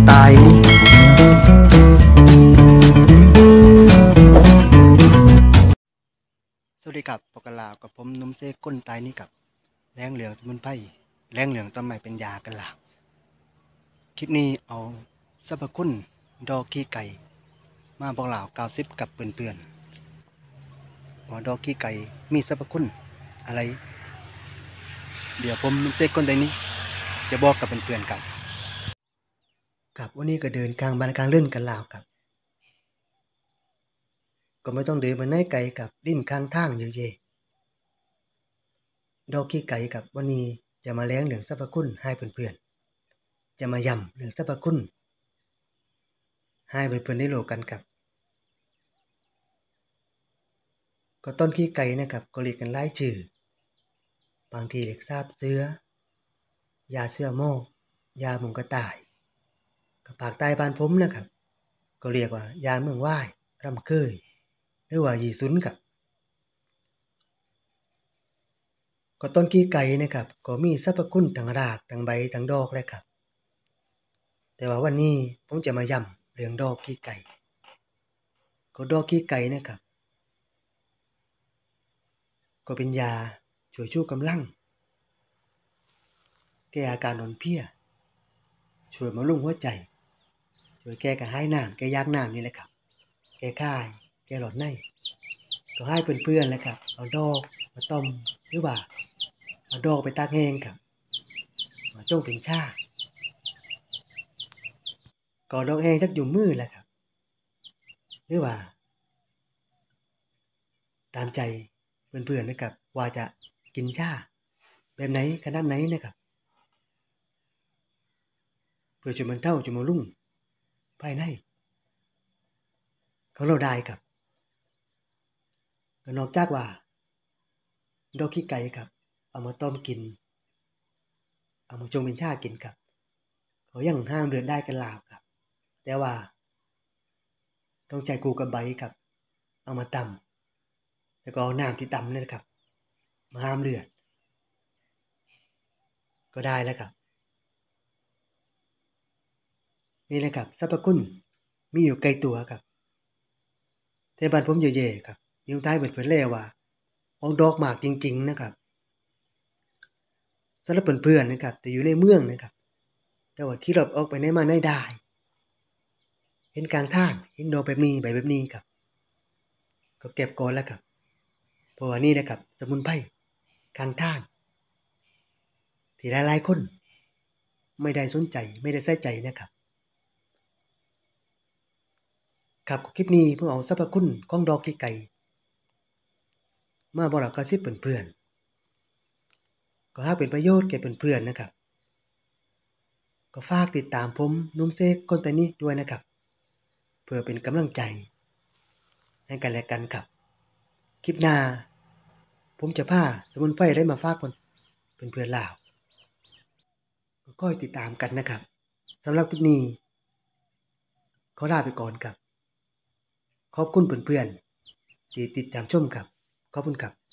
ตายนี่สวัสดีครับปกลากับผมนุ่มเซก้นตายนี่กับแรงเหลืองสมุนไพรแรงเหลืองต้นไม้เป็นยากันล่ะคลิปนี้เอาสรรพคุณดอกขี้ไก่มาบอกเล่า90กับเปื่อนๆว่าดอกขี้ไก่มีสรรพคุณอะไรเดี๋ยวผมนุ่มเซก้นตายนี้จะบอกกับเปื่อนๆกับวันนี้ก็เดินกลางบ้านกลางเล่นกันล่ะครับก็ไม่ต้องเดินมาไหนไกลกับดิ้นข้างทางอยู่เย่ดอกขี้ไก่กับวันนี้จะมาแรงเหลืองสรรพคุณให้เพื่อนๆจะมาย้ำเรื่องสรรพคุณให้เพื่อนๆได้รู้กันครับก็ต้นขี้ไก่นะครับก็เรียกกันหลายชื่อบางทีเรียกซาบเสือยาเสือโมกยาหมุงกระต่ายกับภาคใต้บ้านผมนะครับก็เรียกว่ายาเมืองว่ายรำเคยหรือว่ายีซุนครับก็ต้นขี้ไก่นะครับก็มีสรรพคุณทั้งรากทั้งใบทั้งดอกเลยครับแต่ว่าวันนี้ผมจะมาย้ำเรื่องดอกขี้ไก่ก็ดอกขี้ไก่นะครับก็เป็นยาช่วยชูกำลังแก้อาการอ่อนเพลียช่วยบำรุงหัวใจช่วยแก้กระหายน้ำแก้ยากน้ำนี่แหละครับแก้คายแก้หลอดในก็ให้เพื่อนๆเลยครับเอาดอกมาต้มหรือว่าเอาดอกไปตากแห้งครับมาจ้งเป็นชาก็ดอกแห้งทักอยู่มือแหละครับหรือว่าตามใจเพื่อนๆนะครับว่าจะกินชาแบบไหนขนาดไหนนะครับเพื่อช่วยบรรเทาช่วยบำรุงภายในของเราได้ครับก็นอกจากว่าดอกขี้ไก่ครับเอามาต้มกินเอามาจงเป็นชากินครับเขายังห้ามเดือนได้กันลาวครับแต่ว่าต้องใจกูกับใบครับเอามาตำแล้วก็เอาน้ำที่ตำนี่นะครับมาห้ามเลือดก็ได้แล้วครับนี่แหละครับสรรพคุณมีอยู่ไกลตัวครับแต่บ้านผมเย่ๆครับยิ่งท้ายเปิดเล่ว่าออกดอกหมากจริงๆนะครับสำหรับเพื่อนๆนะครับแต่อยู่ในเมืองนะครับแต่ว่าขี่รถออกไปไหนมาไหนได้เห็นกลางทางเห็นดอกแบบนี้ใบแบบนี้ครับก็เก็บก่อนแล้วครับเพราะว่านี่นะครับสมุนไพรข้างทางที่หลายๆคนไม่ได้สนใจไม่ได้ใส่ใจนะครับครับคลิปนี้ผมเอาสรรพคุณของดอกขี้ไก่มาบอกเล่ากระซิบเพื่อนๆก็ให้เป็นประโยชน์แก่เพื่อนๆนะครับก็ฝากติดตามผมนุ่มเซกคนแต่นี้ด้วยนะครับเพื่อเป็นกำลังใจให้กันและกันครับคลิปหน้าผมจะพาสมุนไพรได้มาฝากเพื่อนๆลาวก็คอยติดตามกันนะครับสำหรับคลิปนี้ขอลาไปก่อนครับขอบคุณเพื่อนๆที่ติดตามชมครับขอบคุณครับ